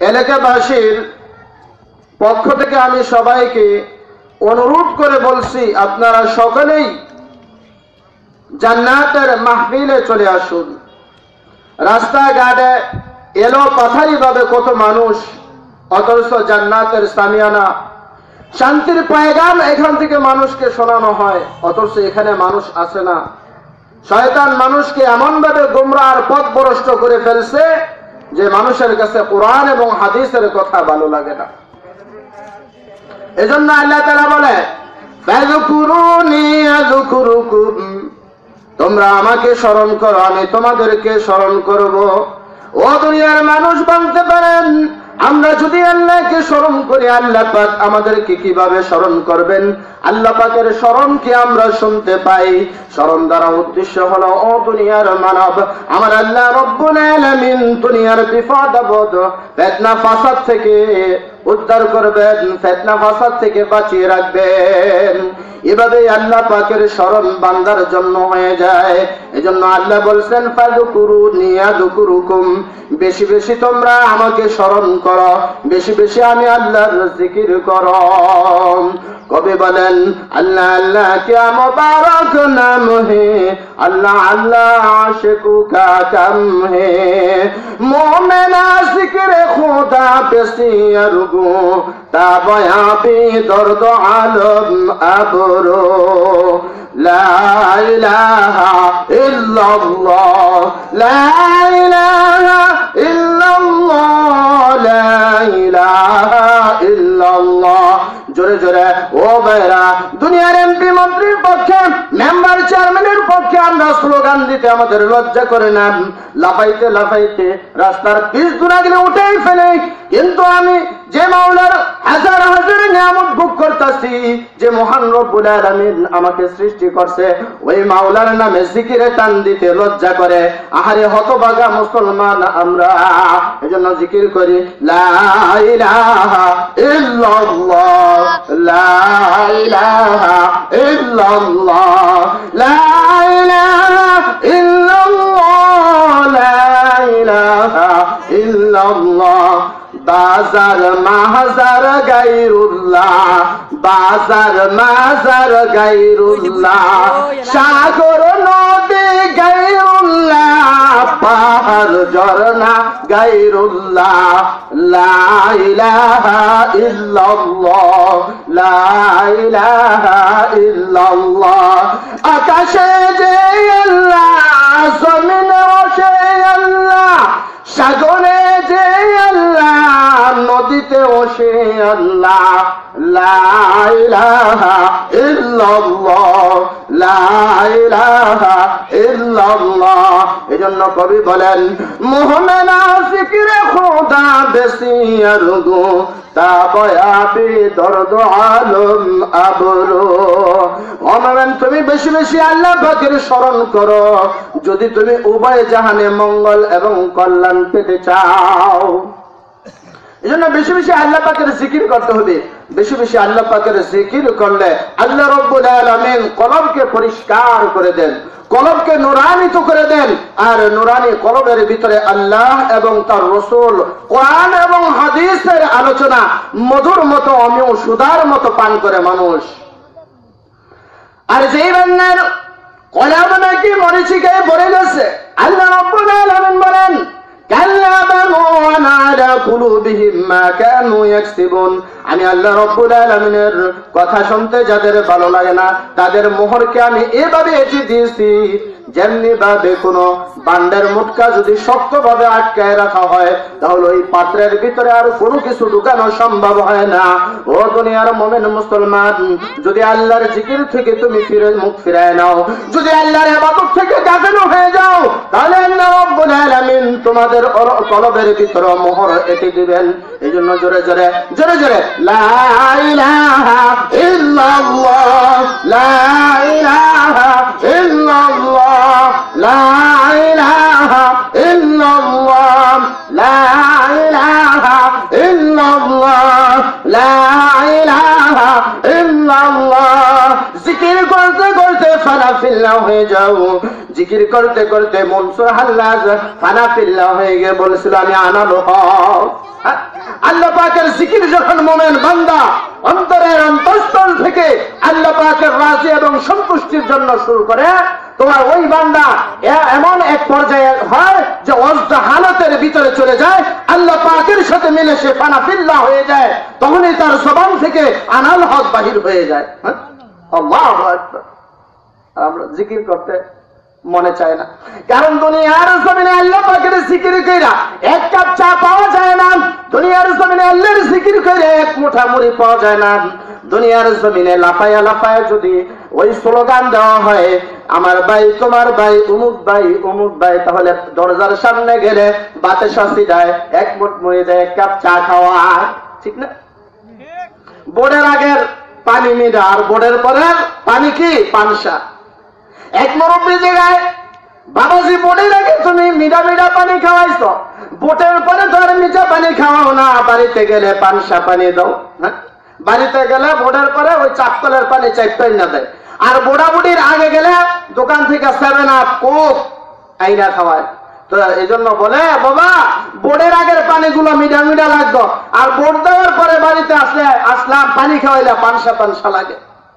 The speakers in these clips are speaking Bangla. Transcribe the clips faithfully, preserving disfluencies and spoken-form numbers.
এলাকাবাসীর পক্ষ থেকে আমি সবাইকে অনুরোধ করে বলছি, আপনারা সকলেই জান্নাতের মাহফিলে চলে আসুন। রাস্তাঘাটে এলো পাথারি ভাবে কত মানুষ, অথচ জান্নাতের সামিয়ানা শান্তির পয়গাম এখান থেকে মানুষকে শোনানো হয়, অথচ এখানে মানুষ আসে না। শয়তান মানুষকে এমন ভাবে গোমরাহর পথ ভ্রষ্ট করে ফেলছে যে মানুষের কাছে কোরআন এবং হাদিসের কথা ভালো লাগে না। এজন্য আল্লাহ তাআলা বলে, ফাযকুরুনি আযকুরুকুম, তোমরা আমাকে স্মরণ করো, আমি তোমাদেরকে স্মরণ করব। ও দুনিয়ার মানুষ বলতে পারেন, আমরা যদি আল্লাহকে স্মরণ করি আল্লাহ পাক আমাদেরকে কিভাবে স্মরণ করবেন? আল্লাহ পাকের স্মরণ কি আমরা শুনতে পাই? স্মরণ দ্বারা উদ্দেশ্য হলো, ও দুনিয়ার মানব, আমার আল্লাহ রব্বুল আলামিন দুনিয়ার বিপদ আপদ ফিতনা ফাসাদ থেকে উদ্ধার করবেন, ফিতনা ফাসাদ থেকে বাঁচিয়ে রাখবেন। এভাবে আল্লাহ পাকের স্মরণ বান্দার জন্য হয়ে যায়। এজন্য আল্লাহ বলছেন, ফাযকুরুনি আযকুরুকুম, বেশি বেশি তোমরা আমাকে স্মরণ করো, বেশি বেশি আমি আল্লাহর জিকির করো। কবি বলেন, আল্লাহ আল্লাহ क्या मुबारक नाम है, अल्लाह अल्लाह आशिकू का कम है, मोमिना जिक्र खुदा बेसियर गो ताबया भी दर्द आलम अबरो, ला इलाहा इल्लल्लाह, ला इलाहा इल्लल्लाह, ला इलाहा इल्लल्लाह। জোরে জোরে ও ভাইরা, দুনিয়ার এমপি মন্ত্রীর পক্ষে, মেম্বার চেয়ারম্যানের পক্ষে আমরা স্লোগান দিতে আমাদের লজ্জা করে না, লাফাইতে লাফাইতে রাস্তার পিচ দুরাগলে উঠেই ফেলে। কিন্তু আমি যে মাওলার হাজার হাজার নিয়ামত ভোগ করতেছি, যে মহান রব্বুল আলামিন আমাকে সৃষ্টি করছে, ওই মাওলার নামে জিকিরে টান দিতে লজ্জা করে। আহারে হতভাগা মুসলমান আমরা, এজন্য জিকির করি, লা ইলাহা ইল্লাল্লাহ, লা ইলাহা ইল্লাল্লাহ, লা ইলাহা ইল্লাল্লাহ, লা ইলাহা ইল্লাল্লাহ। বাজার মাজার গায়রুল্লাহ, বাজার মাজার গায়রুল্লাহ, সাগর নদী গায়রুল্লাহ, পাহাড় ঝরনা গায়রুল্লাহ, লা ইলাহা ইল্লাল্লাহ, লা ইলাহা ইল্লাল্লাহ। আকাশে যে আল্লাহ, জমিনে সে আল্লাহ, সাগরে যে আল্লাহ, নদীতে সে আল্লাহ, লা ইলাহা ইল্লাল্লাহ, লা ইলাহা ইল্লাল্লাহ। এজন্য কবি বলেন, মোহমেনা জিকিরে খোদা বেশি আরগো তাবয়াবি দর্দ আলম আবরো। ওমেন তুমি বেশি বেশি আল্লাহ পাকের স্মরণ করো, যদি তুমি উভয় জাহানে মঙ্গল এবং কল্যাণ পেতে চাও। এজন্য বেশি বেশি আল্লাহ পাকের জিকির করতে হবে। বেশি বেশি আল্লাহ পাকের জিকির করলে আল্লাহ রব্বুল আলামিন কলবকে পরিষ্কার করে দেন, কলবকে নুরানিত করে দেন। আর নুরানি কলবের ভিতরে আল্লাহ এবং তার রাসূল, কোরআন এবং হাদিসের আলোচনা মধুর মতো অমিয় সুধার মতো পান করে মানুষ। আর যেই বান্দার কলব নাকি মরিচিকায় ভরে গেছে, আল্লাহ রব্বুল আলামিন বলেন, কাল্লা বারুন আলা কুলুবিহিম মা কানু ইয়াকসিবুন। আমি আল্লাহ রব্বুল আলামিনের কথা শুনতে যাদের ভালো লাগে না, তাদের মোহরকে আমি এভাবে এঁটে দিয়েছি, যেমনি ভাবে কোন বান্ডের মুটকা যদি শক্তভাবে আটকায় রাখা হয়, তাহলে ওই পাত্রের ভিতরে আর কোনো কিছু ঢুকানো সম্ভব হয় না। ও দুনিয়ার মুমিন মুসলমান, যদি আল্লাহর জিকির থেকে তুমি ফিরে মুখ ফিরায় নাও, যদি আল্লাহর ইবাদত থেকে গাফিল হয়ে যাও, তাহলে আল্লাহ রব্বুল আলামিন তোমাদের কলবের ভিতরে মোহর এঁটে দিবেন। এইজন্য জোরে জোরে জোরে জোরে লা ইলাহা ইল্লাল্লাহ, লা ইলাহা ইল্লাল্লাহ, লা ইলাহা ইল্লাল্লাহ, লা ইলাহা ইল্লাল্লাহ, লা ইলাহা ইল্লাল্লাহ। জিকির করতে করতে ফানা ফিল্লাহ হয়ে যাও, জিকির করতে করতে মনসুর হাল্লাজ ফানা ফিল্লাহ হয়ে গিয়ে বলেছিল, আমি আনালো হক। আল্লাহ পাকের জিকির যখন মোমেন বান্দা অন্তরের অন্তঃস্থল থেকে আল্লাহ পাকের রাজি এবং সন্তুষ্টির জন্য শুরু করে, তোমার ওই বান্দা এমন এক পর্যায়ে হয় যে অজ্ঞ হালতের ভিতরে চলে যায়, আল্লাহ পাকের সাথে মিলে সে ফানাফিল্লাহ হয়ে যায়, তখনই তার জবান থেকে আনাল হক বাহির হয়ে যায়। আল্লাহু আকবার। আমরা জিকির করতে মনে চায় না, কারণ দুনিয়ার জমিনে আল্লাহ পাকের জিকির কইরা এক কাপ চা পাওয়া যায় না, দুনিয়ার জমিনে আল্লাহর জিকির কইরা এক মুঠা মুড়ি পাওয়া যায় না। দুনিয়ার জমিনে লাফায়া লাফায়া যদি ওই স্লোগান দেওয়া হয়, আমার ভাই তোমার ভাই অমুক ভাই অমুক ভাই, তাহলে দরজার সামনে গেলে বাতে শাসি যায়, এক মুঠ মুড়ি দেয়, এক কাপ চা খাওয়া, ঠিক না? বোর্ডের আগের পানি মিডা আর বোর্ডের পরের পানি কি পানসা। এক মুরব্বী জায়গায়, বাবাজি বোর্ডের আগে তুমি মিডা মিডা পানি খাওয়াইছো, বোটের পরে তো আর মিঠা পানি খাওয়াও না, বাড়িতে গেলে পানসা পানি দাও। হ্যাঁ, বাড়িতে গেলে বোর্ডের পরে ওই চাপকলের পানি চাইতেই না দেয়, আর বোড়া বুড়ির আগে গেলে দোকান থেকে সেভেন আপ কোক আইনা খাওয়ায়। তো এই জন্য বলে বাবা বোর্ডের আগের পানিগুলো মিডা মিডা লাগতো, আর বোর্ড দেওয়ার পরে বাড়িতে আসলে আসলাম পানি খাওয়াইলে পানসা পানসা লাগে।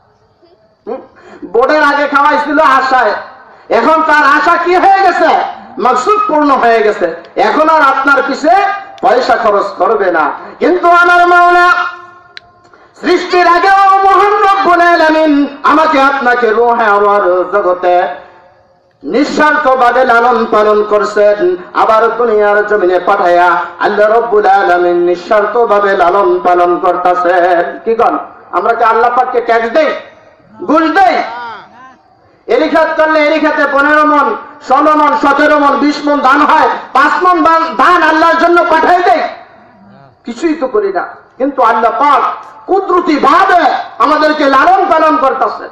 বোর্ডের আগে খাওয়াইছিল আশায়, এখন তার আশা কি হয়ে গেছে? মাকসুদ পূর্ণ হয়ে গেছে, এখন আর আপনার পিছে পয়সা খরচ করবে না। কিন্তু আমার মাওলা সৃষ্টির আগেও মহান রব্বুল আলামিন আমাকে আপনাকে রূহে আর জগতে নিঃস্বার্থভাবে লালন পালন করছেন, আবার দুনিয়ার জমিনে পাঠায়া আল্লাহ রব্বুল আলামিন নিঃস্বার্থভাবে লালন পালন করতেছেন। কি কন, আমরা কি আল্লাহ পাককে ট্যাক্স দেই, ঘুষ দেই? এরি খাত করলে এরি খাতে পনেরো মন ষোলো মন সতেরো মন বিশ মন দান হয়, পাঁচ মন দান আল্লাহর জন্য পাঠাই দেয়? কিছুই তো করি না, কিন্তু আল্লাহ পাক কুদরতি ভাবে আমাদেরকে লালন পালন করতেছে।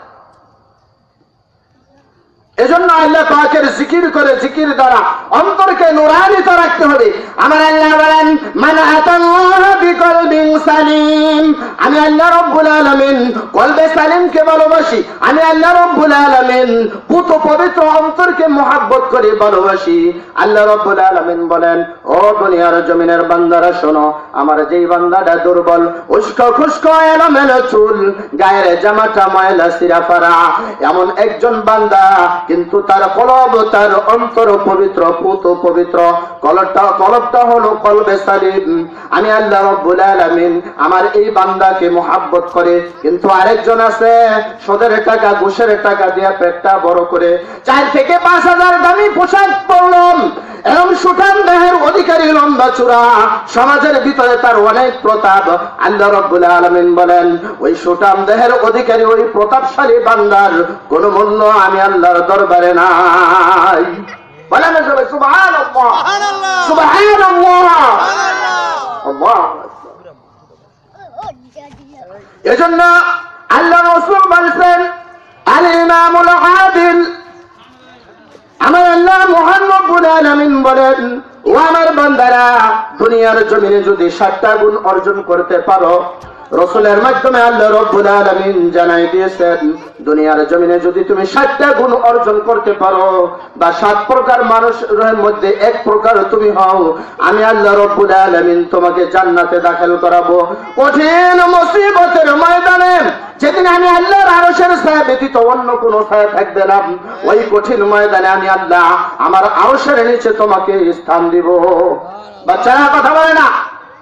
এজন্য আল্লাহ পাকের জিকির করে, জিকির দ্বারা অন্তরকে নুরানিত রাখতে হবে। আমার আল্লাহ বলেন মান আতাল্লাহ বিকলবিন সালিম, আমি আল্লাহ রব্বুল আলামিন কলবে সালিমকে ভালোবাসি, আমি আল্লাহ রব্বুল আলামিন পুত পবিত্র অন্তরকে মহব্বত করে ভালোবাসি। আল্লাহ রব্বুল আলামিন বলেন, ও দুনিয়ার জমিনের বান্দারা শোনো, আমার যেই বান্দাটা দুর্বল, উস্কো খুস্কো এলোমেলো চুল, গায়ের জামাটা ময়লা সিরাফারা, এমন একজন বান্দা, কিন্তু তার কলব তার অন্তর পবিত্র, পুত পবিত্র, কলবটা কলবটা হলো কলবে সালিম। আমি আল্লাহ রব্বুল আলামিন আমার এই বান্দাকে মহব্বত করে, কিন্তু আরেকজন আছে সুদের টাকা ঘুষের টাকা দিয়ে পেটটা বড় করে চার থেকে পাঁচ হাজার দামি পোশাক পরলাম, এরকম সুঠাম দেহের অধিকারী, লম্বা চূড়া, সমাজের ভিতরে তার অনেক প্রতাপ। আল্লাহ রাব্বুল আলামিন বলেন, ওই সুঠাম দেহের অধিকারী ওই প্রতাপশালী বান্দার কোন মূল্য আমি আল্লাহর দরবারে নাই। বলেন সবাই সুবহানাল্লাহ, সুবহানাল্লাহ, আল্লাহু আকবার। এজন্য আল্লাহ রাসূল বলেন, আল ইমামুল আদিল, আমার আল্লাহ মহান রব্বুল আলামিন বলেন, ও আমার বান্দারা, দুনিয়ার জমিনে যদি ষাটটা গুণ অর্জন করতে পারো, রাসূলের মাধ্যমে আল্লাহ রব্বুল আলামিন জানাই দিয়েছেন, দুনিয়ার জমিনে যদি তুমি ষাটটা গুণ অর্জন করতে পারো, বা সাত প্রকার মানুষের মধ্যে এক প্রকার তুমি হও, আমি আল্লাহ রব্বুল আলামিন তোমাকে জান্নাতে দাখিল করাবো। কঠিন মুসিবতের ময়দানে যেদিন আমি আল্লাহর আরশের ছায়া ব্যতীত অন্য কোনো ছায়া থাকবে না, ওই কঠিন ময়দানে আমি আল্লাহ আমার আরশের নিচে তোমাকে স্থান দিব। বাচ্চারা কথা বলে না?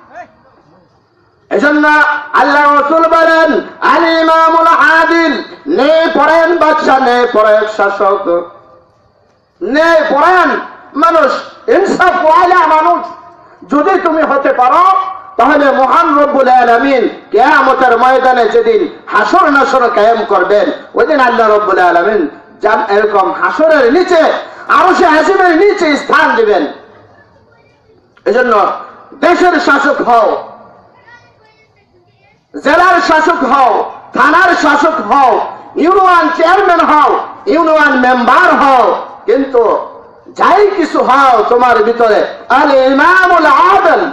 এজন্য আল্লাহ রাসূল বলেন, আল ইমামুল আদিল, ন্যায় পরায়ণ বাদশা, ন্যায় পরায়ণ শাসক, ন্যায় পরায়ণ মানুষ, ইনসাফ ওয়ালা মানুষ যদি তুমি হতে পারো, তাহলে মহান রব্বুল আলামিন কিয়ামতের ময়দানে যেদিন হাসর নাসর কায়েম করবেন, ওই দিন আল্লাহ রব্বুল আলামিন জান এরকম হাসরের নিচে, আরশে আজিমের নিচে স্থান দিবেন। এজন্য দেশের শাসক হও, জেলার শাসক হও, থানার শাসক হও, ইউনিয়ন চেয়ারম্যান হও, ইউনিয়ন মেম্বার হও, কিন্তু যাই কিছু হও, তোমার ভিতরে আল ইমামুল আদিল,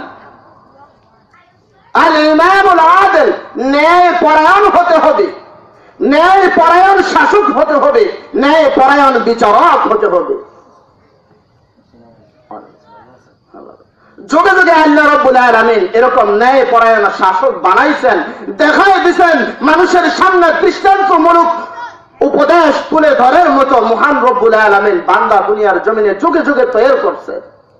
আল ইমামুল আদিল, ন্যায় পরায়ণ হতে হবে, ন্যায় পরায়ণ শাসক হতে হবে, ন্যায় পরায়ণ বিচারক হতে হবে। যুগে যুগে আল্লাহ রাব্বুল আলামিন এরকম ন্যায় পরায়ণ শাসক বানাইছেন, দেখাই দিয়েছেন, মানুষের সামনে দৃষ্টান্তমূলক উপদেশ তুলে ধরার মতো মহান রব্বুল আলামিন বান্দা দুনিয়ার জমিনে যুগে যুগে তৈরি করছে।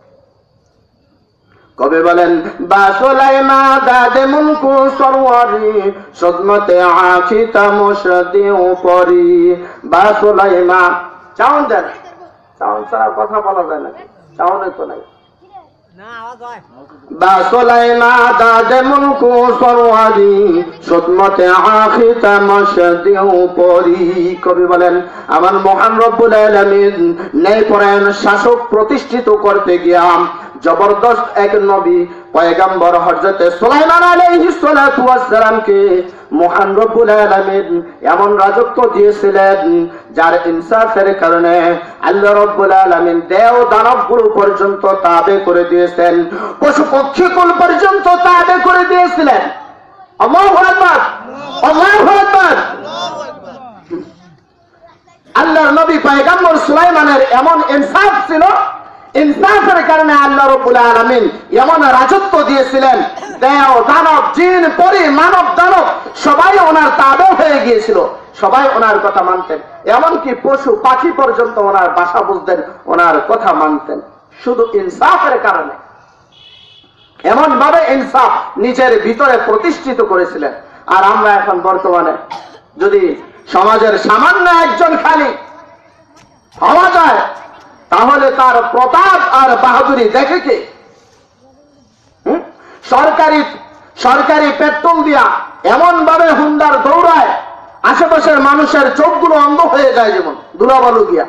কবি বলেন, বা সুলাইমা দাদে মুনকু সরওয়ারি সদমতে আখি তামশদি উপরি। বা সুলাইমা চাউন দেন, চাউন ছাড়া কথা বলা যায় না, চাউনে তো নাই। বা সুলাইমা দাদে মুনকু সরওয়ারি সদমতে আখি তামশদি উপরি। কবি বলেন, আমার মহান রব্বুল আলামিন ন্যায়পরায়ণ শাসক প্রতিষ্ঠিত করতে গিয়া জবরদস্ত এক নবী পয়গম্বর হযরত সুলাইমান আলাইহিস সালাতু ওয়াস সালামকে মহান রব্বুল আলামিন এমন রাজত্ব দিয়েছিলেন যার ইনসাফের কারণে আল্লাহ রব্বুল আলামিন দেও দানবগুলো পর্যন্ত তাবে করে দিয়েছেন, পশু পক্ষীকুল পর্যন্ত তাবে করে দিয়েছিলেন। আল্লাহু আকবার, আল্লাহু আকবার। আল্লাহর নবী পয়গম্বর সুলাইমানের এমন ইনসাফ ছিল, ইনসাফের কারণে আল্লাহ রাব্বুল আলামিন এমন রাজত্ব দিয়েছিলেন, দেও দানব জিন পরি মানব দানব সবাই ওনার তাবে হয়ে গিয়েছিল, সবাই ওনার কথা মানতেন, এমনকি পশু পাখি পর্যন্ত ওনার ভাষা বুঝতেন, ওনার কথা মানতেন, শুধু ইনসাফের কারণে। এমন ভাবে ইনসাফ নিজের ভিতরে প্রতিষ্ঠিত করেছিলেন। আর আমরা এখন বর্তমানে যদি সমাজের সামান্য একজন খালি হওয়া যায়, তাহলে তার প্রতাপ আর বাহাদুরি দেখে কে? সরকারি সরকারি পেট্রোল দিয়া এমন ভাবে হুন্ডার দৌড়ায়, আশেপাশের মানুষের চোখগুলো অন্ধ হয়ে যায়, যেমন দুলাবালু গিয়া।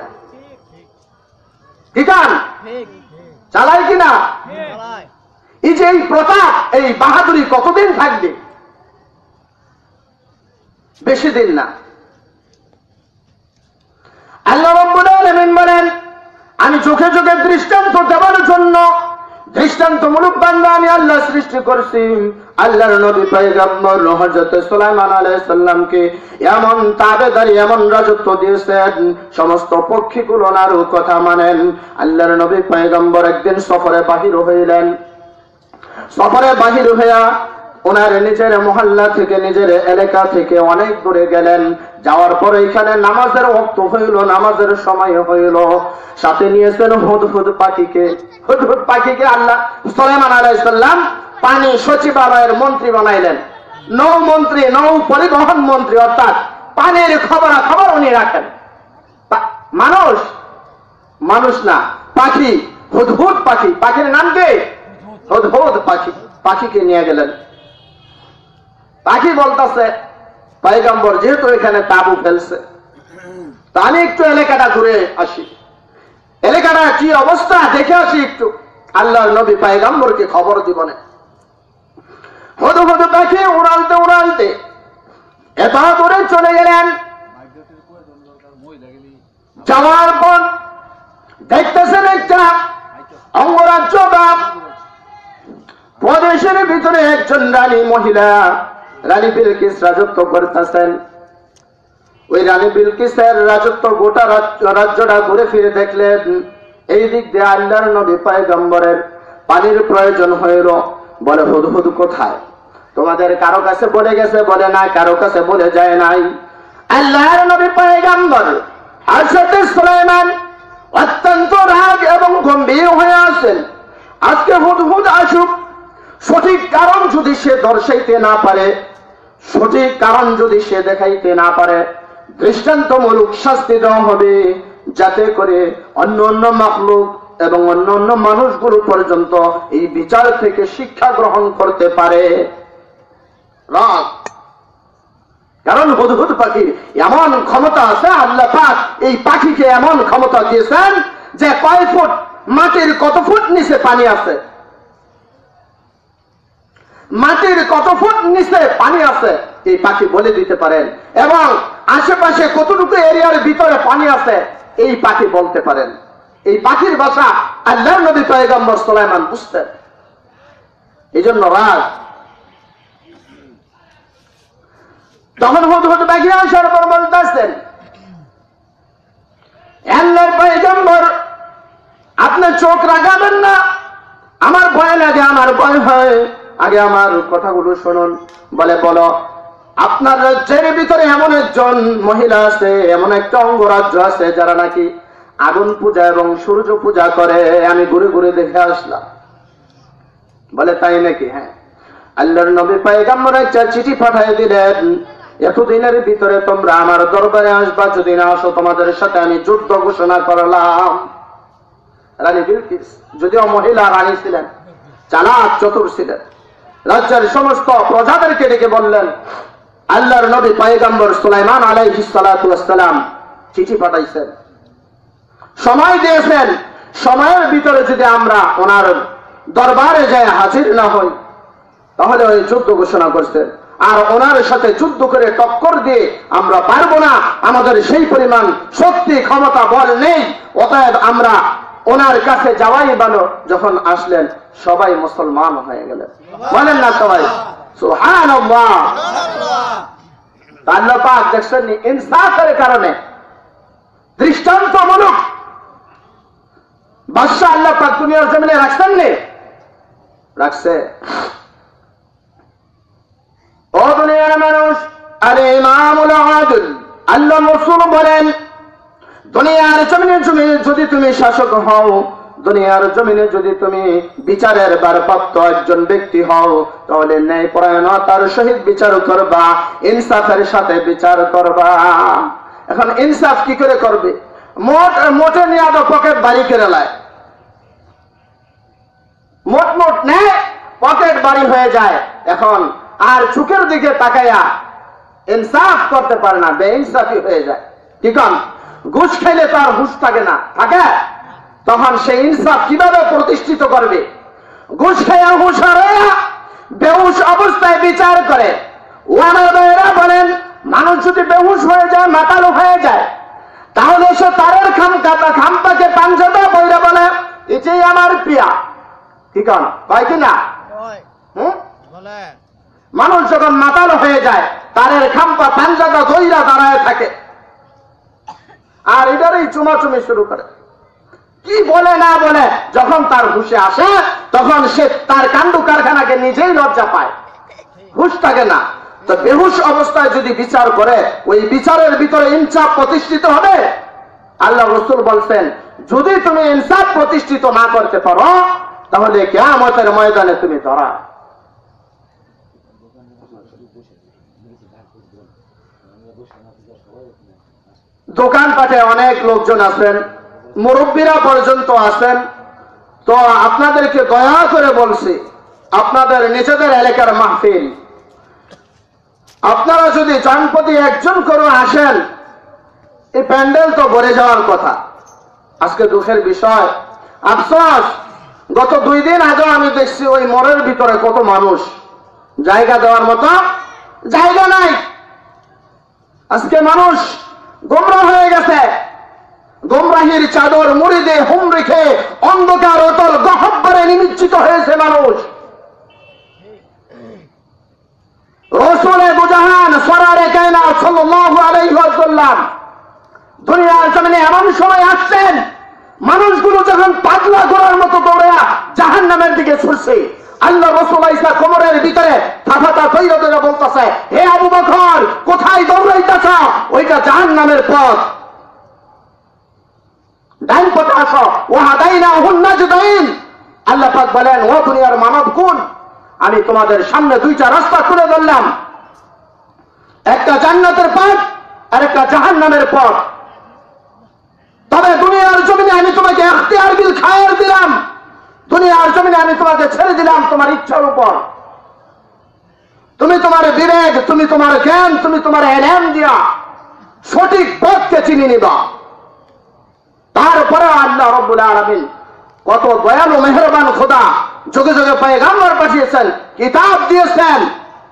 ঠিক আছে, চালায় কিনা? এই যে এই প্রতাপ, এই বাহাদুরি কতদিন থাকবে? বেশি দিন না। আল্লাহ রাব্বুল আলামিন বলেন, আমি চোখে চোখে দৃষ্টান্ত দেওয়ার জন্য দৃষ্টান্তমূলক বান্দা আমি আল্লাহ সৃষ্টি করছি। আল্লাহর নবী পয়গম্বর হযরত সুলাইমান আলাইহিস সালামকে এমন তাবেদারি, এমন রাজত্ব দিয়েছেন, সমস্ত পক্ষীগুলো ওনার কথা মানেন। আল্লাহর নবী পয়গম্বর একদিন সফরে বাহির হইলেন। সফরে বাহির হইয়া ওনার নিজের মহল্লা থেকে, নিজের এলাকা থেকে অনেক দূরে গেলেন। যাওয়ার পরে এখানে নামাজের ওয়াক্ত হইল, নামাজের সময় হইল। সাথে নিয়েছেন হুদহুদ পাখিকে। হুদহুদ পাখিকে আল্লাহ সুলাইমান আলাইহিস সালাম পানি সচিবালয়ের মন্ত্রী বানাইলেন। নৌ মন্ত্রী, নৌ পরিবহন মন্ত্রী, অর্থাৎ পানির খবর খবর উনি রাখেন। মানুষ মানুষ না, পাখি, হুদহুদ পাখি। পাখির নাম কি? হুদহুদ পাখি। পাখিকে নিয়ে গেলেন। পাখি বলতেছে, পয়গম্বর যেহেতু এখানে তাবু ফেলছে, তা আমি একটু এলাকাটা ঘুরে আসি, এলাকাটা কি অবস্থা দেখে আসি একটু। আল্লাহর নবী পয়গম্বরকে খবর দিবনে হুদহুদ পাখি উড়ালতে উড়ালতে এত দূরে চলে গেলেন। যাওয়ার পর দেখতেছেন একটা অঙ্গরাজ্য বা প্রদেশের ভিতরে একজন রানী মহিলা, রানী বিলকিস রাজত্ব করতেছেন। ওই রানী বিলকিসের রাজত্ব গোটা রাজ্যটা ঘুরে ফিরে দেখলেন। এই দিক দিয়ে আল্লাহর নবী পয়গম্বরের পানির প্রয়োজন হইল। বলে, হুদহুদ কোথায়? তোমাদের কারো কাছে বলে গেছে? বলে না, কারো কাছে বলে যায় নাই। আল্লাহর নবী পয়গম্বর হযরত সুলাইমান অত্যন্ত রাগ এবং গম্ভীর হয়ে আছেন। আজকে হুদহুদ আসুক, সঠিক কারণ যদি সে দর্শাইতে না পারে, সঠিক কারণ যদি সে দেখাইতে না পারে, দৃষ্টান্তমূলক শাস্তি দেওয়া হবে, যাতে করে অন্য অন্য মাখলুক এবং অন্য অন্য মানুষগুলো পর্যন্ত এই বিচার থেকে শিক্ষা গ্রহণ করতে পারে। রাগ, কারণ হুদহুদ পাখির এমন ক্ষমতা আছে, আল্লাহ পাক এই পাখিকে এমন ক্ষমতা দিয়েছেন যে কয় ফুট মাটির কত ফুট নিচে পানি আছে, মাটির কত ফুট নিচে পানি আছে এই পাখি বলে দিতে পারেন, এবং আশেপাশে কতটুকু এরিয়ার ভিতরে পানি আছে এই পাখি বলতে পারেন। এই পাখির ভাষা আল্লাহর নবী পয়গম্বর সুলাইমান বুঝতেন। এই জন্য রাগ। তখন হুদহুদ পাখি আসার পর বলতেছেন, আল্লাহর পয়গম্বর আপনি চোখ রাগাবেন না, আমার ভয় ভয় লাগে, আমার ভয় হয়, আগে আমার কথাগুলো শুনুন। বলে বলো, আপনার রাজ্যের ভিতরে এমন একজন মহিলা আছে, এমন একটা অঙ্গরাজ্য আছে যারা নাকি আগুন পূজা এবং সূর্য পূজা করে, আমি ঘুরে ঘুরে দেখে আসলাম। বলে তাই নাকি? হ্যাঁ। আল্লাহর নবী পয়গম্বর একটা চিঠি পাঠিয়ে দিলেন, এতদিনের ভিতরে তোমরা আমার দরবারে আসবা, যদি না আসো তোমাদের সাথে আমি যুদ্ধ ঘোষণা করলাম। রানী বিলকিস যদিও মহিলা রানী ছিলেন, চালাক চতুর ছিলেন, রাজ্যের সমস্ত প্রজাদেরকে ডেকে বললেন, আল্লাহর নবী পয়গম্বর সুলাইমান আলাইহিস সালাতু ওয়াস সালাম চিঠি পাঠাইছেন, সময় দিয়েছেন, সময়ের ভিতরে যদি আমরা ওনার দরবারে যায় হাজির না হই তাহলে ওই যুদ্ধ ঘোষণা করছেন, আর ওনার সাথে যুদ্ধ করে টক্কর দিয়ে আমরা পারবো না, আমাদের সেই পরিমাণ শক্তি ক্ষমতা বল নেই, অতএব আমরা ওনার কাছে যাওয়াই ভালো। যখন আসলেন সবাই মুসলমান হয়ে গেলেন, বলেন না সবাই সুবহানাল্লাহ। আল্লাহ পাক দেখছেন ইনসাফের কারণে দৃষ্টান্তমূলক বাদশা আল্লাহ পাক দুনিয়ার জমিনে রাখছেন নি? রাখছে। ও দুনিয়ার মানুষ, আরে ইমামুল আদিল আল্লাহ রাসূল বলেন, দুনিয়ার জমিনে যদি তুমি শাসক হও, দুনিয়ার জমিনে যদি তুমি বিচারের ভারপ্রাপ্ত একজন ব্যক্তি হও, তাহলে ন্যায় পরায়ণতার সহিত বিচার করবা, ইনসাফের সাথে বিচার করবা। এখন ইনসাফ কি করে করবে? মোট মোটে নিয়ে আদো পকেট বাড়ি করে লায়, মোট মোট নেয় পকেট বাড়ি হয়ে যায়। এখন আর চোখের দিকে তাকাইয়া ইনসাফ করতে পারে না, বেইনসাফি হয়ে যায়। কি কারণ? ঘুষ খেলে তার হুঁশ থাকে না, থাকে, তখন সে ইনসাফ কিভাবে প্রতিষ্ঠিত করবে? ঘুষ খেয়া হুঁশ হারায়া বেহুশ অবস্থায় বিচার করে। ওয়ানারা বলেন, মানুষ যদি বেহুশ হয়ে যায়, মাতাল হয়ে যায়, তাহলে সে তারের খামকাটা খামটাকে পাঞ্জাটা বইরা বলে, এটাই আমার প্রিয়া। ঠিক না? কয় কি না? হম মানুষ যখন মাতাল হয়ে যায়, তারের খাম্পা পাঞ্জাটা দইরা দাঁড়ায় থাকে, আর এটারই চুমাচুমি শুরু করে। কি বলে না বলে, যখন তার হুঁশে আসে তখন সে তার কাণ্ড কারখানাকে নিজেই লজ্জা পায়, হুঁশ থাকে না। তো বেহুশ অবস্থায় যদি বিচার করে, ওই বিচারের ভিতরে ইনসাফ প্রতিষ্ঠিত হবে? আল্লাহ রাসূল বলছেন, যদি তুমি ইনসাফ প্রতিষ্ঠিত না করতে পারো তাহলে কিয়ামতের ময়দানে তুমি ধরা। দোকানপাটে অনেক লোকজন আছেন, মুরব্বীরা পর্যন্ত আছেন, তো আপনাদেরকে দয়া করে বলছি, আপনাদের নিজেদের এলাকার মাহফিল, আপনারা যদি জনপতি একজন করে আসেন, এই প্যান্ডেল তো ভরে যাওয়ার কথা। আজকে দুঃখের বিষয়, আফসোস, গত দুই দিন আগে আমি দেখছি ওই মোড়ের ভিতরে কত মানুষ, জায়গা দেওয়ার মতো জায়গা নাই। আজকে মানুষ গোমরা হয়ে গেছে, গোমরাহির চাদর মুড়িদে হুম রেখে অন্ধকার অতল গহ্বরে নিমজ্জিত হয়েছে মানুষ। রাসূল বুজাহান সরারে কায়নাত সাল্লাল্লাহু আলাইহি ওয়াসাল্লাম দুনিয়ার জমিনে এমন সময় আসছেন, মানুষগুলো যখন পাগলা ঘোড়ার মতো দৌড়ে জাহান্নামের দিকে ছুটছে, আল্লাহ রাসূল ইসা কোমরের ভিতরে থাফাতা তৈরি করে বলতেছে, হে আবু বকর, কোথায় দৌড়াইতেছ? ওইটা জাহান্নামের পথ, ডাইন পথে আসো। ওয়াহাদাইনাহুন নাজদাইন। আল্লাহ পাক বলেন, ও দুনিয়ার মানব কুল, আমি তোমাদের সামনে দুইটা রাস্তা খুলে ধরলাম, একটা জান্নাতের পথ আর একটা জাহান্নামের পথ। তবে দুনিয়ার জমিনে আমি তোমাকে ইখতিয়ার বিল খায়র দিলাম, দুনিয়ার জমিনে আমি তোমাকে ছেড়ে দিলাম তোমার ইচ্ছার উপর। তুমি তোমার বিবেক, তুমি তোমার জ্ঞান, তুমি তোমার এলেম দিয়া সঠিক পথকে চিনি নিবা। তারপরে আল্লাহ রাব্বুল আলামিন কত দয়ালু মেহেরবান খোদা, যুগে যুগে পয়গম্বর পাঠিয়েছেন, কিতাব দিয়েছেন,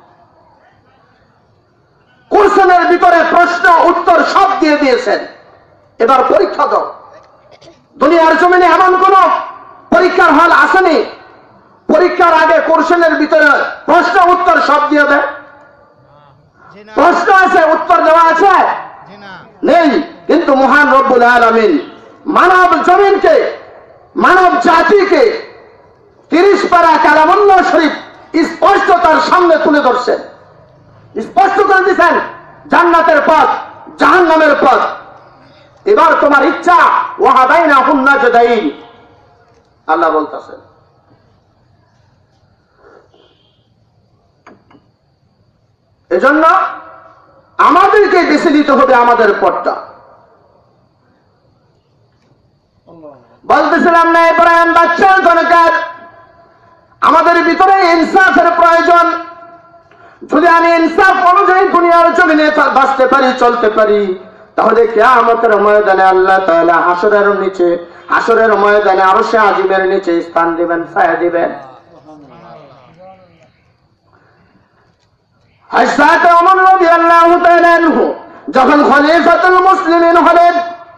কোরআনের ভিতরে প্রশ্ন উত্তর সব দিয়ে দিয়েছেন। এবার পরীক্ষা দাও। দুনিয়ার জমিনে এমন কোন পরীক্ষার হল আসেনি পরীক্ষার আগে কোরআনের ভিতরে প্রশ্ন উত্তর সব দিয়ে দেয়? প্রশ্ন আছে, উত্তর দেওয়া আছে? নেই। কিন্তু মহান রব্বুল আলামিন মানব জমিনকে, মানব জাতিকে তিরিশ পারা কালামুল্লাহ শরীফ স্পষ্ট তার সামনে তুলে ধরছেন, স্পষ্ট করে দিচ্ছেন জান্নাতের পথ, জাহান্নামের পথ। এবার তোমার ইচ্ছা ওয়াহাদাইনা হুম নাজদাইন, আল্লাহ বলতেছেন। এজন্য আমাদেরকে বেছে দিতে হবে আমাদের পথটা। বলতেছিলাম না ইব্রাহিম বাচ্চার জনকার, আমাদের ভিতরে ইনসাফের প্রয়োজন। যদি আমি ইনসাফ অনুযায়ী দুনিয়ার জমিনে বাঁচতে পারি, চলতে পারি, তাহলে কিয়ামতের ময়দানে আল্লাহ তাআলা হাসরের নিচে, হাসরের ময়দানে আরশে আজিমের নিচে স্থান দিবেন, ছায়া দিবেন। হযরত ওমর রাদিয়াল্লাহু তাআলা আনহু যখন খলিফাতুল মুসলিমিন হলেন,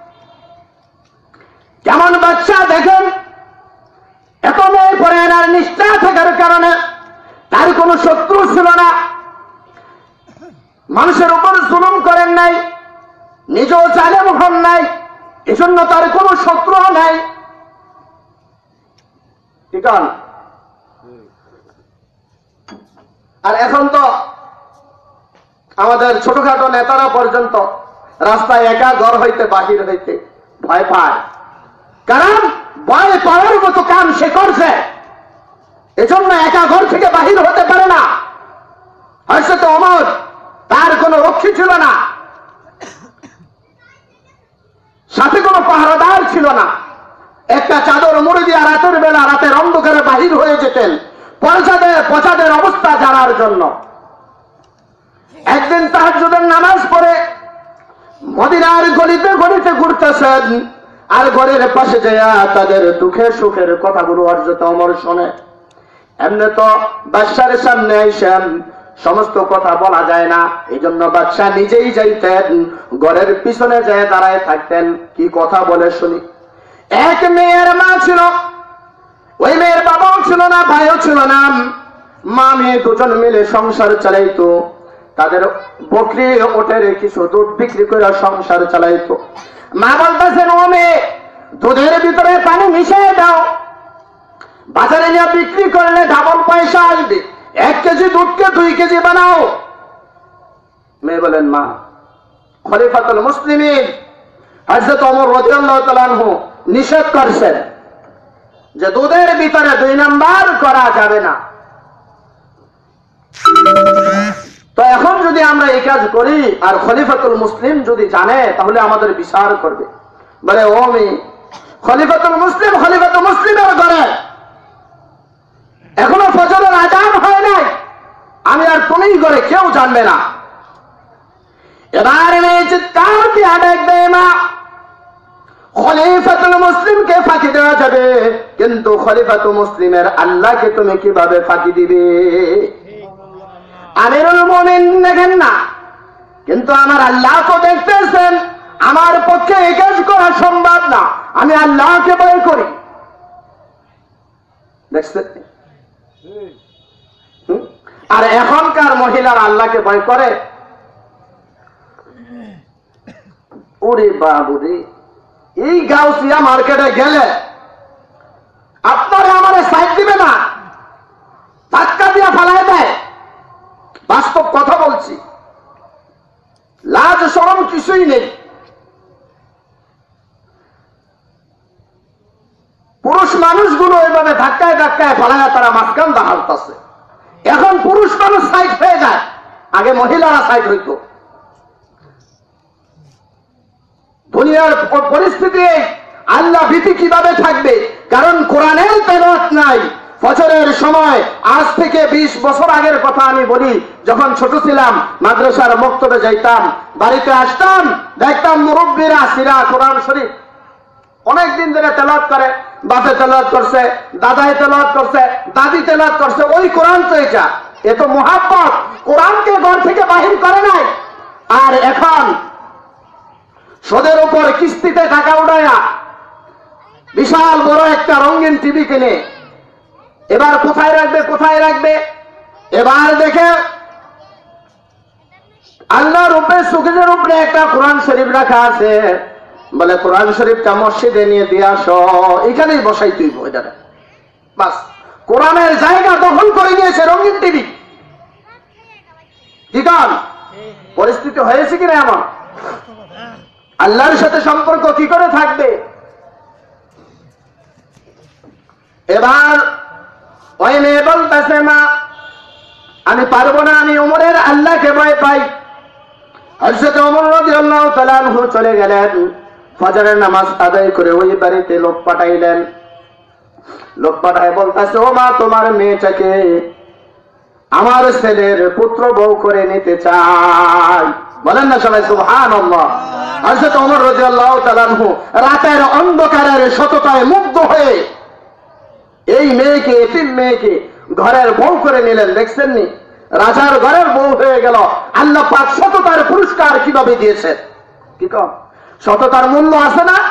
কেমন বাচ্চা দেখেন, এত মেয়ে পড়েন আর নিষ্ঠা থাকার কারণে তার কোনো শত্রু ছিল না, মানুষের উপর জুলুম করেন নাই, নিজেও জালেম হন নাই, এজন্য তার কোনো শত্রু নাই। ঠিক আছে? আর এখন তো আমাদের ছোটখাটো নেতারা পর্যন্ত রাস্তায় একা ঘর হইতে বাহির হইতে ভয় পায়, কারণ ভয় পাওয়ার মতো কাম সে করছে, এজন্য একা ঘর থেকে বাহির হতে পারে না। হযরত ওমর, তার কোনো রক্ষী ছিল না, সাথে কোনো পাহারাদার ছিল না, একটা চাদর মুড়ি দিয়ে রাতের বেলা রাতের অন্ধকারে বাহির হয়ে যেতেন পচাদের পচাদের অবস্থা জানার জন্য। একদিন তাহাজ্জুদের নামাজ পড়ে মদিনার গলিতে গলিতে ঘুরতেছেন, আর ঘরের পাশে যাইয়া তাদের দুঃখে সুখের কথাগুলো হযরত ওমর শোনে। এমনি তো বাদশার সামনে আইসেন সমস্ত কথা বলা যায় না, এই জন্য বাদশা নিজেই যাইতেন, ঘরের পিছনে যায় দাঁড়ায় থাকতেন, কি কথা বলে শুনি। এক মেয়ের মা ছিল, ওই মেয়ের বাবাও ছিল না, ভাইও ছিল না, মা মেয়ে দুজন মিলে সংসার চালাইতো। তাদের বকরি ওটের কিছু দুধ বিক্রি করে সংসার চালাইতো। মা বলতেছেন, ও মেয়ে, দুধের ভিতরে পানি মিশিয়ে দাও, বাজারে নিয়ে বিক্রি করলে ডাবল পয়সা আসবে, এক কেজি দুধকে দুই কেজি বানাও। মেয়ে বলেন, মা, খলিফাতুল মুসলিমিন হযরত ওমর রাদিয়াল্লাহু তাআলা আনহু নিষেধ করেছেন যে দুধের ভিতরে দুই নাম্বার করা যাবে না। তো এখন যদি আমরা এই কাজ করি আর খলিফাতুল মুসলিম যদি জানে, তাহলে আমাদের বিচার করবে। বলে, ও মেয়ে, খলিফাতুল মুসলিম খলিফাতুল মুসলিমের ঘরে এখনো ফজরের আযান হয় নাই, আমি আর তুমিই করে, কেউ জানবে না। এবার মেয়ে চিৎকার দিয়ে ডাক দেয়, মা, খলিফাতুল মুসলিমকে ফাঁকি দেওয়া যাবে, কিন্তু খলিফাতুল মুসলিমের আল্লাহকে তুমি কিভাবে ফাঁকি দিবে? আমিরুল মুমিন দেখেন না, কিন্তু আমার আল্লাহ তো দেখতেছেন, আমার পক্ষে এই কাজ করা সম্ভব না, আমি আল্লাহকে ভয় করি। দেখছেন? আর এখনকার মহিলারা আল্লাহকে ভয় করে? ওরে বাবুরে, এই গাউসিয়া মার্কেটে গেলে আপনারা আমার সাইড দিবে না, ধাক্কা দিয়া ফালাই দেয়। বাস্তব কথা বলছি, লাজ শরম কিছুই নেই। পুরুষ মানুষগুলো এভাবে ধাক্কায় ধাক্কায় ফালায় তারা মাঝখান দাঁড়াচ্ছে। এখন পুরুষ মানুষ সাইড হয়ে যায়, আগে মহিলারা সাইড হইত। দুনিয়ার পরিস্থিতি আল্লাহ ভীতি কিভাবে থাকবে? কারণ কোরআনের তেলাওয়াত নাই। ফজরের সময়, আজ থেকে বিশ বছর আগের কথা আমি বলি, যখন ছোট ছিলাম মাদ্রাসার মক্তবে যাইতাম, বাড়িতে আসতাম, দেখতাম মুরব্বীরা সিরা কোরআন শরীফ অনেকদিন ধরে তেলাওয়াত করে, বাপে তেলাওয়াত করছে, দাদাই তেলাওয়াত করছে, দাদি তেলাওয়াত করছে। ওই কোরআন তো এটা, এ তো মুহাব্বত, কোরআনকে ঘর থেকে বাহির করে নাই। আর এখন সুদের উপর কিস্তিতে টাকা উঠায়া বিশাল বড় একটা রঙিন টিভি কিনে এবার কোথায় রাখবে কোথায় রাখবে এবার দেখে আল্লাহর উপরে সুখের উপরে একটা কোরআন শরীফ রাখা আছে, বলে কোরআন শরীফটা মসজিদে নিয়ে দিয়ে আসো, এখানেই বসাই তুই ওইটা বাস। কোরআনের জায়গা দখল করে নিয়েছে রঙিন টিভি। কি কারণ পরিস্থিতি হয়েছে কিনা এমন? আল্লাহর সাথে সম্পর্ক কি করে থাকবে? এবার ওই মেয়ে বলতেছে, মা আমি পারবো না, আমি ওমরের আল্লাহকে ভয় পাই। হযরত ওমর রাদিয়াল্লাহু তাআলা আনহু চলে গেলেন, ফজরের নামাজ আদায় করে ওই বাড়িতে লোক পাঠাইলেন। লোক পাঠায় বলতেছে, ও মা তোমার মেয়েটাকে আমার ছেলের পুত্র বউ করে নিতে চাই। বলেন না সবাই সুবহানাল্লাহ। হযরত ওমর রাদিয়াল্লাহু তাআলা আনহু রাতের অন্ধকারের সততায় মুগ্ধ হয়ে এই মেয়েকে, এতিম মেয়েকে ঘরের বউ করে নিলেন। দেখছেন নি, রাজার ঘরের বউ হয়ে গেল। আল্লাহ পাক সততার পুরস্কার কিভাবে দিয়েছেন। কি কম সততার মূল্য আছে না?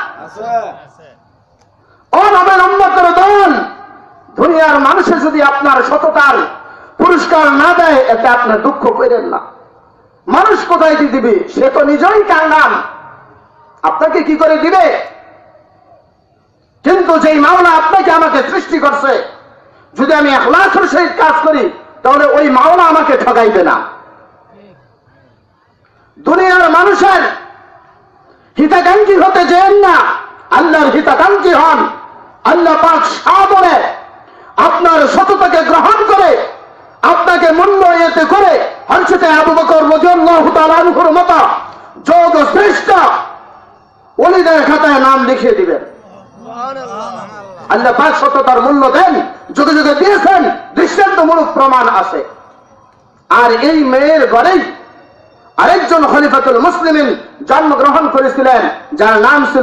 ও নবের উম্মতের দল, দুনিয়ার মানুষে যদি আপনার সততার পুরস্কার না দেয়, এতে আপনার দুঃখ করেন না। মানুষ কোথায় দিবে? সে তো নিজেই কাঙ্গাল, আপনাকে কি করে দিবে? কিন্তু যেই মাওলা আপনাকে আমাকে সৃষ্টি করছে, যদি আমি ইখলাসের সহিত কাজ করি, তাহলে ওই মাওলা আমাকে ঠকাইবে না। দুনিয়ার মানুষের হিতাকাঙ্ক্ষী হতে যেন না, আল্লাহর হিতাকাঙ্ক্ষী হন। আল্লাহ পাক সাদরে আপনার সততাকে গ্রহণ করে আপনাকে মূল্যায়িত করে হযরত আবু বকর রাদিয়াল্লাহু তাআলা আনহুর মতো যোগ শ্রেষ্ঠ ওলিদের খাতায় নাম লিখিয়ে দিবেন। আল্লাহ পাক সততার মূল্য দেন, যুগে যুগে দিয়েছেন, দৃষ্টান্তমূলক প্রমাণ আছে। আর এই মেয়ের ঘরেই আরেকজন খলিফাতুল মুসলিমিন জন্মগ্রহণ করেছিলেন, যার নাম ছিল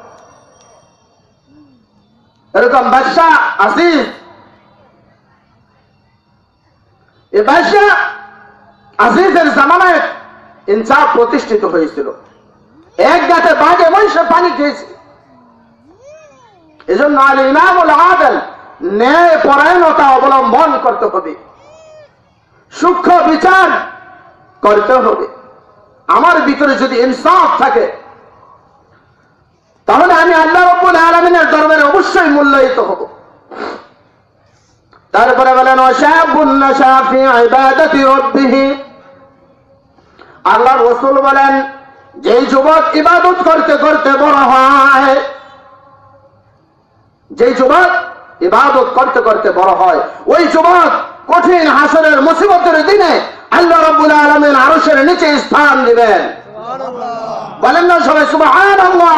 এরকম বাদশাহ আজিজ। এই বাদশাহ আজিজের জামানায় ইনসাফ প্রতিষ্ঠিত হয়েছিল। এক গাছে বাঘে মহিষে পানি খেয়েছে। এজন্য আল ইমামুল আদল, ন্যায় পরায়ণতা অবলম্বন করতে হবে, সূক্ষ্ম বিচার করতে হবে। আমার ভিতরে যদি ইনসাফ থাকে, তাহলে আমি আল্লাহ রাব্বুল আলামিনের দরবারে অবশ্যই মূল্যায়িত হব। তারপরে বলেন, ওয়াশাবুন নাশা ফি ইবাদাতি রাব্বিহ। আল্লাহ রাসূল বলেন, যে যুবক ইবাদত করতে করতে বড় হয়, যে যুবক ইবাদত করতে করতে বড় হয়, ওই যুবক কঠিন হাসরের মুসিবতের দিনে আল্লাহ রাব্বুল আলামিন আরশের নিচে স্থান দিবেন। বলেন না সবাই সুবহানাল্লাহ।